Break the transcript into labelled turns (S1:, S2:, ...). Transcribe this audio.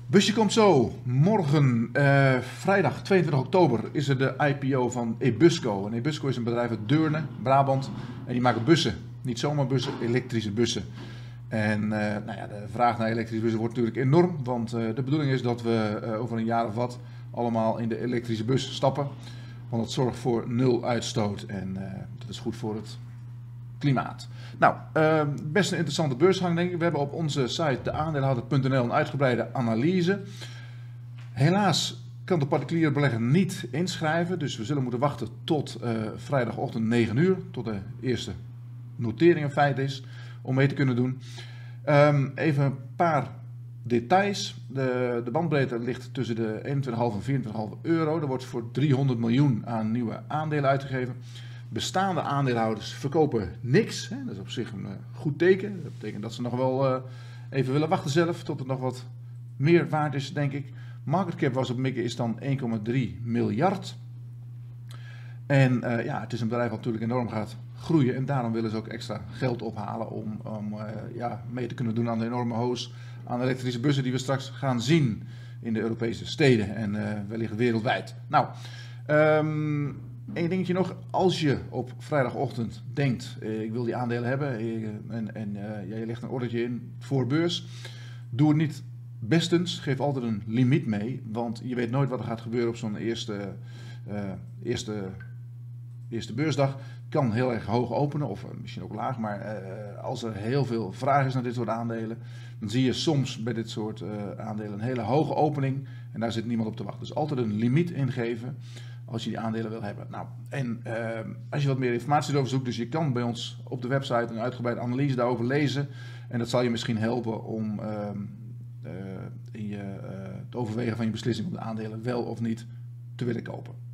S1: Busje komt zo. Morgen, vrijdag 22 oktober, is er de IPO van Ebusco. En Ebusco is een bedrijf uit Deurne, Brabant. En die maken bussen. Niet zomaar bussen, elektrische bussen. En de vraag naar elektrische bussen wordt natuurlijk enorm. Want de bedoeling is dat we over een jaar of wat allemaal in de elektrische bus stappen. Want het zorgt voor nul uitstoot en dat is goed voor het klimaat. Nou, best een interessante beursgang denk ik. We hebben op onze site deaandeelhouder.nl een uitgebreide analyse. Helaas kan de particuliere belegger niet inschrijven. Dus we zullen moeten wachten tot vrijdagochtend 9 uur. Tot de eerste notering in feite is. Om mee te kunnen doen. Even een paar details. De bandbreedte ligt tussen de 21,5 en 24,5 euro. Er wordt voor 300 miljoen aan nieuwe aandelen uitgegeven. Bestaande aandeelhouders verkopen niks. Hè? Dat is op zich een goed teken. Dat betekent dat ze nog wel even willen wachten zelf tot het nog wat meer waard is, denk ik. Market cap was op mikken is dan 1,3 miljard. En het is een bedrijf wat natuurlijk enorm gaat groeien. En daarom willen ze ook extra geld ophalen om mee te kunnen doen aan de enorme hoos aan elektrische bussen die we straks gaan zien in de Europese steden en wellicht wereldwijd. Nou, één dingetje nog. Als je op vrijdagochtend denkt, ik wil die aandelen hebben en je legt een ordertje in voor beurs, doe het niet bestens. Geef altijd een limiet mee, want je weet nooit wat er gaat gebeuren op zo'n eerste beursdag. Kan heel erg hoog openen of misschien ook laag, maar als er heel veel vraag is naar dit soort aandelen, dan zie je soms bij dit soort aandelen een hele hoge opening en daar zit niemand op te wachten. Dus altijd een limiet ingeven als je die aandelen wil hebben. Nou, en als je wat meer informatie erover zoekt, dus je kan bij ons op de website een uitgebreide analyse daarover lezen en dat zal je misschien helpen om in het overwegen van je beslissing om de aandelen wel of niet te willen kopen.